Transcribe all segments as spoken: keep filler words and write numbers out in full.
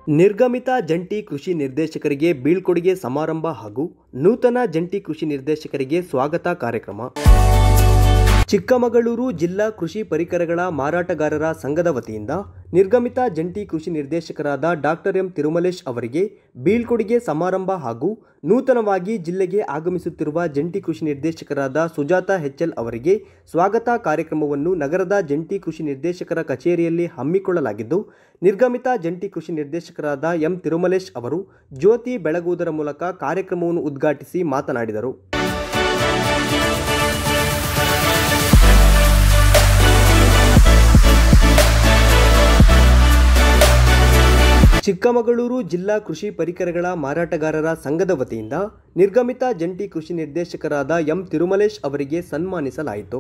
ನಿರ್ಗಮಿತ ಜಂಟಿ ಕೃಷಿ ನಿರ್ದೇಶಕರಿಗೆ ಬೀಳ್ಕೊಡುಗೆ ಸಮಾರಂಭ ಹಾಗೂ ನೂತನ ಜಂಟಿ ಕೃಷಿ ನಿರ್ದೇಶಕರಿಗೆ ಸ್ವಾಗತ ಕಾರ್ಯಕ್ರಮ. ಚಿಕ್ಕಮಗಳೂರು ಜಿಲ್ಲಾ ಕೃಷಿ ಪರಿಕರಗಳ ಮಾರಾಟಗಾರರ ಸಂಘದ ವತಿಯಿಂದ ನಿರ್ಗಮಿತ ಜಂಟಿ ಕೃಷಿ ನಿರ್ದೇಶಕರಾದ ಡಾಕ್ಟರ್ ಎಂ ತಿರುಮಲೇಶ್ ಅವರಿಗೆ ಬೀಳ್ಕೊಡುಗೆ ಸಮಾರಂಭ ಹಾಗೂ ನೂತನವಾಗಿ ಜಿಲ್ಲೆಗೆ ಆಗಮಿಸುತ್ತಿರುವ ಜಂಟಿ ಕೃಷಿ ನಿರ್ದೇಶಕರಾದ ಸುಜಾತ ಹೆಚ್ಎಲ್ ಅವರಿಗೆ ಸ್ವಾಗತ ಕಾರ್ಯಕ್ರಮವನ್ನು ನಗರದ ಜಂಟಿ ಕೃಷಿ ನಿರ್ದೇಶಕರ ಕಚೇರಿಯಲ್ಲಿ ಹಮ್ಮಿಕೊಳ್ಳಲಾಗಿದ್ದು, ನಿರ್ಗಮಿತ ಜಂಟಿ ಕೃಷಿ ನಿರ್ದೇಶಕರಾದ ಎಂ ತಿರುಮಲೇಶ್ ಅವರು ಜ್ಯೋತಿ ಬೆಳಗುವುದರ ಮೂಲಕ ಕಾರ್ಯಕ್ರಮವನ್ನು ಉದ್ಘಾಟಿಸಿ ಮಾತನಾಡಿದರು. ಚಿಕ್ಕಮಗಳೂರು ಜಿಲ್ಲಾ ಕೃಷಿ ಪರಿಕರಗಳ ಮಾರಾಟಗಾರರ ಸಂಘದ ವತಿಯಿಂದ ನಿರ್ಗಮಿತ ಜಂಟಿ ಕೃಷಿ ನಿರ್ದೇಶಕರಾದ ಎಂ ತಿರುಮಲೇಶ್ ಅವರಿಗೆ ಸನ್ಮಾನಿಸಲಾಯಿತು.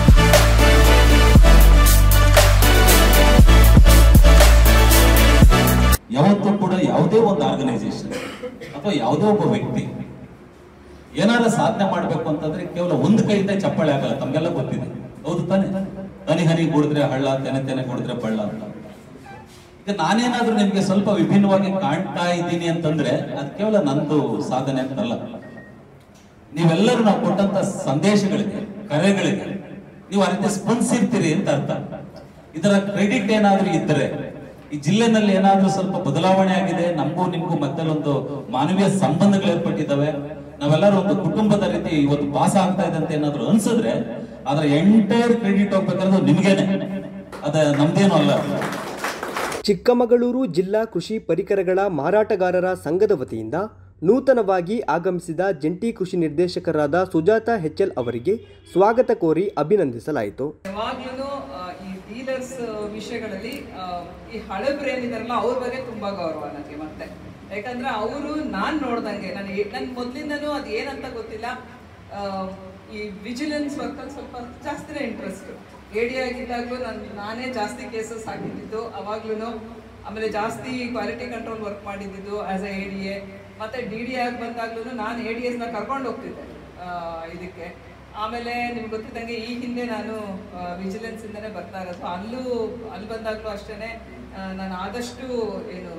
ಯಾವತ್ತೂ ಕೂಡ ಯಾವುದೇ ಒಂದು ಆರ್ಗನೈಸೇಷನ್ ಅಥವಾ ಯಾವುದೇ ಒಬ್ಬ ವ್ಯಕ್ತಿ ಏನಾದ್ರೂ ಸಾಧನೆ ಮಾಡಬೇಕು ಅಂತಂದ್ರೆ ಕೇವಲ ಒಂದು ಕೈಯಿಂದ ಚಪ್ಪಾಳೆ ಆಗಲ್ಲ. ತಮ್ಗೆಲ್ಲ ಗೊತ್ತಿದೆ, ಹೌದು ತಾನೆ? ಹನಿ ಹನಿ ಕುಡಿದ್ರೆ ಹಳ್ಳ, ತೆನೆ ತೆನೆ ಕುಡಿದ್ರೆ ಬಳ್ಳ ಅಂತ. ಈಗ ನಾನೇನಾದ್ರೂ ನಿಮ್ಗೆ ಸ್ವಲ್ಪ ವಿಭಿನ್ನವಾಗಿ ಕಾಣ್ತಾ ಇದ್ದೀನಿ ಅಂತಂದ್ರೆ ಅದು ಕೇವಲ ನಂದು ಸಾಧನೆ ಅಂತಲ್ಲ. ನೀವೆಲ್ಲರೂ ನಾವು ಕೊಟ್ಟಂತ ಸಂದೇಶಗಳಿಗೆ, ಕರೆಗಳಿಗೆ ನೀವು ಆ ರೀತಿ ಸ್ಪಂದಿಸಿರ್ತೀರಿ ಅಂತ ಅರ್ಥ. ಇದರ ಕ್ರೆಡಿಟ್ ಏನಾದ್ರೂ ಇದ್ದರೆ, ಈ ಜಿಲ್ಲೆನಲ್ಲಿ ಏನಾದ್ರೂ ಸ್ವಲ್ಪ ಬದಲಾವಣೆ ಆಗಿದೆ, ನಮಗೂ ನಿಮ್ಗೂ ಮಧ್ಯದಲ್ಲಿ ಒಂದು ಮಾನವೀಯ ಸಂಬಂಧಗಳು ಏರ್ಪಟ್ಟಿದ್ದಾವೆ, ನಾವೆಲ್ಲರೂ ಒಂದು ಕುಟುಂಬದ ರೀತಿ ಇವತ್ತು ಪಾಸ್ ಆಗ್ತಾ ಇದೆ ಅಂತ ಏನಾದ್ರು ಅನ್ಸಿದ್ರೆ ಅದರ ಎಂಟೈರ್ ಕ್ರೆಡಿಟ್ ಹೋಗ್ಬೇಕಾದ್ರೆ ನಿಮ್ಗೇನೆ, ಅದ ನಮ್ದೇನು ಅಲ್ಲ. ಚಿಕ್ಕಮಗಳೂರು ಜಿಲ್ಲಾ ಕೃಷಿ ಪರಿಕರಗಳ ಮಾರಾಟಗಾರರ ಸಂಘದ ವತಿಯಿಂದ ನೂತನವಾಗಿ ಆಗಮಿಸಿದ ಜಂಟಿ ಕೃಷಿ ನಿರ್ದೇಶಕರಾದ ಸುಜಾತ ಹೆಚ್ಎಲ್ ಅವರಿಗೆ ಸ್ವಾಗತ ಕೋರಿ ಅಭಿನಂದಿಸಲಾಯಿತು. ಯಾವಾಗ್ಲೂ ಈ ಡೀಲರ್ಸ್ ವಿಷಯಗಳಲ್ಲಿ ಈ ಹಳಬ್ರೇನಿದಾರಲ್ಲ ಅವ್ರ ಬಗ್ಗೆ ತುಂಬಾ ಗೌರವ ನನಗೆ. ಮತ್ತೆ ಯಾಕಂದ್ರೆ ಅವರು ನಾನ್ ನೋಡ್ದಂಗೆ ನನಗೆ ನನ್ ಮೊದ್ಲಿಂದನೂ ಅದು ಏನಂತ ಗೊತ್ತಿಲ್ಲ, ಈ ವಿಜಿಲೆನ್ಸ್ ವರ್ಕ್ ಅಲ್ಲಿ ಸ್ವಲ್ಪ ಜಾಸ್ತಿನೇ ಇಂಟ್ರೆಸ್ಟ್. ಎಡಿ ಆಗಿದ್ದಾಗ್ಲೂ ನಾನು ನಾನೇ ಜಾಸ್ತಿ ಕೇಸಸ್ ಹಾಕಿದ್ದು ಅವಾಗ್ಲೂ. ಆಮೇಲೆ ಜಾಸ್ತಿ ಕ್ವಾಲಿಟಿ ಕಂಟ್ರೋಲ್ ವರ್ಕ್ ಮಾಡಿದ್ದು as a A D A. ಮತ್ತೆ ಡಿ ಡಿ ಆಗಿ ಬಂದಾಗ್ಲೂ ನಾನು ಎ ಡಿ ಎಸ್ನ ಕರ್ಕೊಂಡು ಹೋಗ್ತಿದ್ದೆ ಇದಕ್ಕೆ. ಆಮೇಲೆ ನಿಮ್ಗೆ ಗೊತ್ತಿದ್ದಂಗೆ ಈ ಹಿಂದೆ ನಾನು ವಿಜಿಲೆನ್ಸ್ ಇಂದನೇ ಬರ್ತಾ ಇರೋದು. ಅಲ್ಲೂ ಅಲ್ಲಿ ಬಂದಾಗ್ಲೂ ಅಷ್ಟೇನೆ ನಾನು ಆದಷ್ಟು ಏನು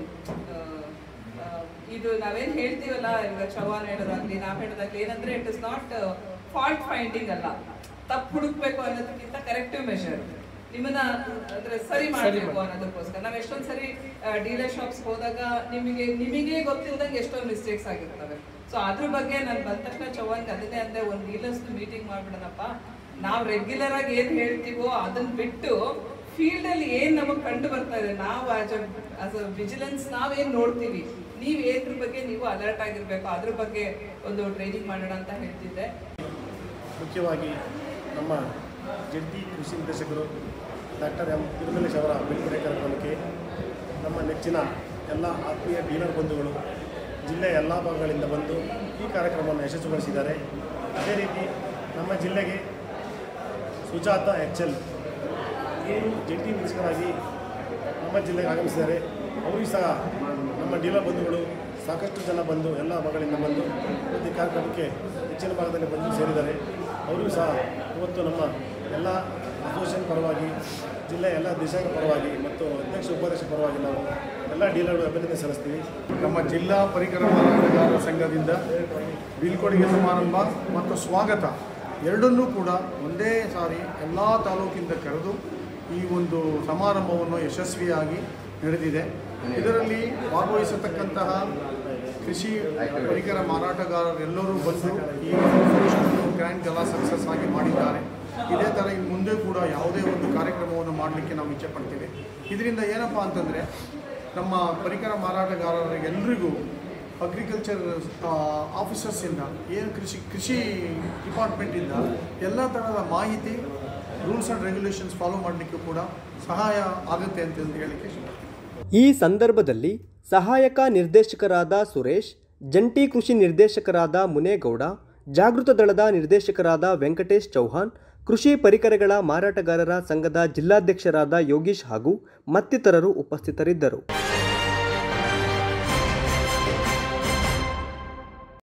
ಇದು ನಾವೇನು ಹೇಳ್ತೀವಲ್ಲ, ಇವಾಗ ಚವಾನ್ ಹೇಳೋದಾಗ್ಲಿ ನಾವು ಹೇಳೋದಾಗ್ಲಿ ಏನಂದ್ರೆ it is not fault finding ಅಲ್ಲ, ತಪ್ಪು ಹುಡುಕ್ಬೇಕು ಅನ್ನೋದಕ್ಕಿಂತ ಕರೆಕ್ಟಿವ್ ಮೆಷರ್, ನಿಮ್ಮನ್ನ ಅಂದ್ರೆ ಸರಿ ಮಾಡಬೇಕು ಅನ್ನೋದಕ್ಕೋಸ್ಕರ. ನಾವ್ ಎಷ್ಟೊಂದ್ ಸರಿ ಡೀಲರ್ ಶಾಪ್ಸ್ ಹೋದಾಗ ನಿಮಗೆ ನಿಮಗೆ ಗೊತ್ತಿಲ್ದಂಗೆ ಎಷ್ಟೊಂದು ಮಿಸ್ಟೇಕ್ಸ್ ಆಗಿರ್ತವೆ. ಸೊ ಅದ್ರ ಬಗ್ಗೆ ನಾನು ಬಂದ ತಕ್ಷಣ ಚವಾನ್ಗೆ ಅದನ್ನೇ ಅಂದ್ರೆ ಒಂದು ಡೀಲರ್ಸ್ ಮೀಟಿಂಗ್ ಮಾಡ್ಬಿಡೋಣಪ್ಪ, ನಾವು ರೆಗ್ಯುಲರ್ ಆಗಿ ಏನ್ ಹೇಳ್ತೀವೋ ಅದನ್ನ ಬಿಟ್ಟು ಫೀಲ್ಡ್ ಅಲ್ಲಿ ಏನ್ ನಮಗ್ ಕಂಡು ಬರ್ತಾ ಇದೆ, ನಾವು ಆಸ್ ಆಸ್ ಅ ವಿಜಿಲೆನ್ಸ್ ನಾವೇನ್ ನೋಡ್ತೀವಿ, ನೀವ್ ಏದ್ರ ಬಗ್ಗೆ ನೀವು ಅಲರ್ಟ್ ಆಗಿರ್ಬೇಕು, ಅದ್ರ ಬಗ್ಗೆ ಒಂದು ಟ್ರೈನಿಂಗ್ ಮಾಡೋಣ ಅಂತ ಹೇಳ್ತಿದ್ದೆ. ಮುಖ್ಯವಾಗಿ ನಮ್ಮ ಜಂಟಿ ಕೃಷಿ ನಿರ್ದೇಶಕರು ಡಾಕ್ಟರ್ ಎಂ ತಿರುಮಲೇಶ್ ಅವರ ಬೀಳ್ಕೊಡುಗೆ ಕಾರ್ಯಕ್ರಮಕ್ಕೆ ನಮ್ಮ ನೆಚ್ಚಿನ ಎಲ್ಲ ಆತ್ಮೀಯ ಡೀಲರ್ ಬಂಧುಗಳು ಜಿಲ್ಲೆಯ ಎಲ್ಲ ಭಾಗಗಳಿಂದ ಬಂದು ಈ ಕಾರ್ಯಕ್ರಮವನ್ನು ಯಶಸ್ವಿಗೊಳಿಸಿದ್ದಾರೆ. ಅದೇ ರೀತಿ ನಮ್ಮ ಜಿಲ್ಲೆಗೆ ಸುಜಾತ ಹೆಚ್ಎಲ್ ಏನು ಜಂಟಿ ನಿರ್ದೇಶಕರಾಗಿ ನಮ್ಮ ಜಿಲ್ಲೆಗೆ ಆಗಮಿಸಿದ್ದಾರೆ. ಅವರಿಗೂ ಸಹ ನಮ್ಮ ಡೀಲರ್ ಬಂಧುಗಳು ಸಾಕಷ್ಟು ಜನ ಬಂದು ಎಲ್ಲ ಭಾಗಗಳಿಂದ ಬಂದು ಪ್ರತಿ ಕಾರ್ಯಕ್ರಮಕ್ಕೆ ಹೆಚ್ಚಿನ ಭಾಗದಲ್ಲಿ ಬಂದು ಸೇರಿದ್ದಾರೆ. ಅವರಿಗೂ ಸಹ ಇವತ್ತು ನಮ್ಮ ಎಲ್ಲ ಅಸೋಸಿಯೇಷನ್ ಪರವಾಗಿ, ಜಿಲ್ಲೆಯ ಎಲ್ಲ ದೇಶಾಂಗ ಪರವಾಗಿ ಮತ್ತು ಅಧ್ಯಕ್ಷ ಉಪಾಧ್ಯಕ್ಷ ಪರವಾಗಿ ನಾವು ಎಲ್ಲ ಡೀಲರ್ಗಳು ಅಭಿನಂದನೆ ಸಲ್ಲಿಸ್ತೀವಿ. ನಮ್ಮ ಜಿಲ್ಲಾ ಪರಿಕರ ಮಾರಾಟಗಾರರ ಸಂಘದಿಂದ ಬೀಳ್ಕೊಡುಗೆ ಸಮಾರಂಭ ಮತ್ತು ಸ್ವಾಗತ ಎರಡನ್ನೂ ಕೂಡ ಒಂದೇ ಸಾರಿ ಎಲ್ಲ ತಾಲೂಕಿಂದ ಕರೆದು ಈ ಒಂದು ಸಮಾರಂಭವನ್ನು ಯಶಸ್ವಿಯಾಗಿ ನಡೆದಿದೆ. ಇದರಲ್ಲಿ ಭಾಗವಹಿಸತಕ್ಕಂತಹ ಕೃಷಿ ಪರಿಕರ ಮಾರಾಟಗಾರರೆಲ್ಲರೂ ಬಂದು ಈ ಒಂದು ಗ್ರ್ಯಾಂಡ್ ಗಲಾ ಸಕ್ಸಸ್ ಆಗಿ ಮಾಡಿದ್ದಾರೆ. ಇದೇ ಥರ ಇನ್ನು ಮುಂದೆ ಕೂಡ ಯಾವುದೇ ಒಂದು ಕಾರ್ಯಕ್ರಮವನ್ನು ಮಾಡಲಿಕ್ಕೆ ನಾವು ಇಚ್ಛೆ ಪಡ್ತೀವಿ. ಇದರಿಂದ ಏನಪ್ಪ ಅಂತಂದರೆ ನಮ್ಮ ಪರಿಕರ ಮಾರಾಟಗಾರರಿಗೆಲ್ಲರಿಗೂ ಅಗ್ರಿಕಲ್ಚರ್ ಆಫೀಸರ್ಸಿಂದ ಏನು ಕೃಷಿ ಕೃಷಿ ಡಿಪಾರ್ಟ್ಮೆಂಟಿಂದ ಎಲ್ಲ ಥರದ ಮಾಹಿತಿ, ರೂಲ್ಸ್ ಆ್ಯಂಡ್ ರೆಗ್ಯುಲೇಷನ್ಸ್ ಫಾಲೋ ಮಾಡಲಿಕ್ಕೂ ಕೂಡ ಸಹಾಯ ಆಗುತ್ತೆ ಅಂತ ಹೇಳಲಿಕ್ಕೆ ಇಷ್ಟಪಡ್ತೀನಿ. ಈ ಸಂದರ್ಭದಲ್ಲಿ ಸಹಾಯಕ ನಿರ್ದೇಶಕರಾದ ಸುರೇಶ್, ಜಂಟಿ ಕೃಷಿ ನಿರ್ದೇಶಕರಾದ ಮುನೇಗೌಡ, ಜಾಗೃತ ದಳದ ನಿರ್ದೇಶಕರಾದ ವೆಂಕಟೇಶ್ ಚೌಹಾಣ್, ಕೃಷಿ ಪರಿಕರಗಳ ಮಾರಾಟಗಾರರ ಸಂಘದ ಜಿಲ್ಲಾಧ್ಯಕ್ಷರಾದ ಯೋಗೀಶ್ ಹಾಗೂ ಮತ್ತಿತರರು ಉಪಸ್ಥಿತರಿದ್ದರು.